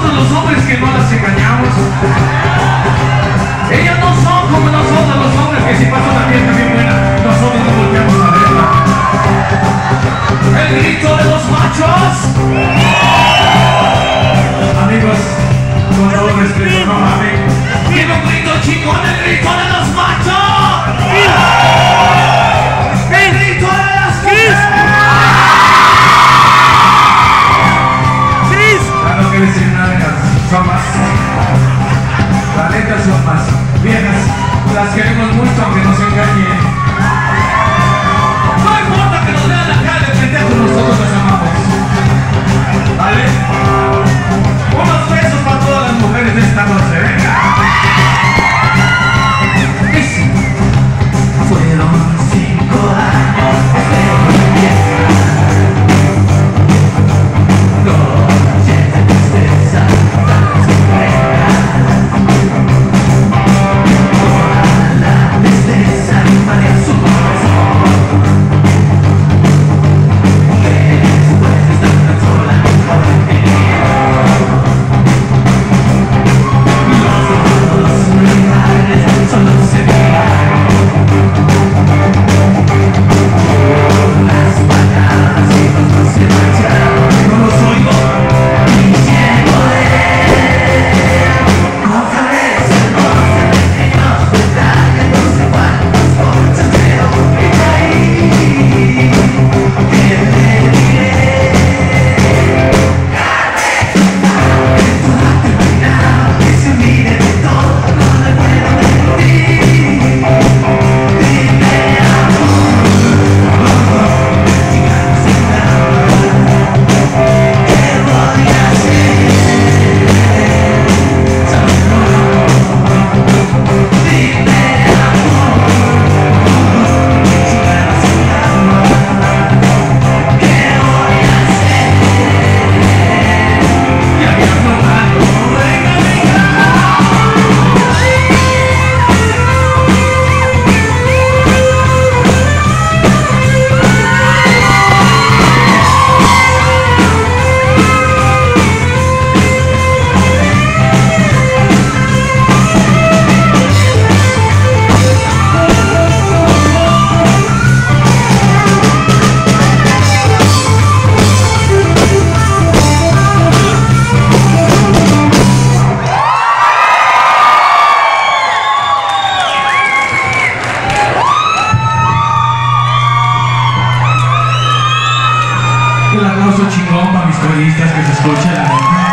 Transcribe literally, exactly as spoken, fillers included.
nosotros los hombres que no las engañamos. Ellas no son como nosotros los hombres que si pasa una fiesta bien buena, nosotros nos volteamos a verla. El grito de los machos. Amigos, con todo respeto, no mames. Quiero un grito chingón, el grito de los machos. El grito de las mujeres. Ya no quiero decir nada, son más. La neta son más viejas. Las queremos mucho aunque nos engañen. No importa que nos vean la cara de pendejo, nosotros las amamos. ¿Vale? Unos besos para todas las mujeres de esta noche, venga. Fueron cinco años de fiesta, noches de tristeza, tan sorpresa. Toda la tristeza invadió su corazón. Después de estar tan sola, ahora quería. Los rivales solo se veían. Las patadas y los dos se marcharon. No los oigo. Y llego de con flores hermosas, pequeños detalles, no sé cuántos conchas creo que caí. ¿Qué le diré? Esto ha terminado, que se olvide de todo, no me acuerdo de ti. Dime amor, sigamos sin nada. ¿Qué voy a hacer? Solo dime amor, sigamos sin nada. ¿Qué voy a hacer? Y había probado, venga, venga. Un aplauso chingón para mis coristas que se escuchan.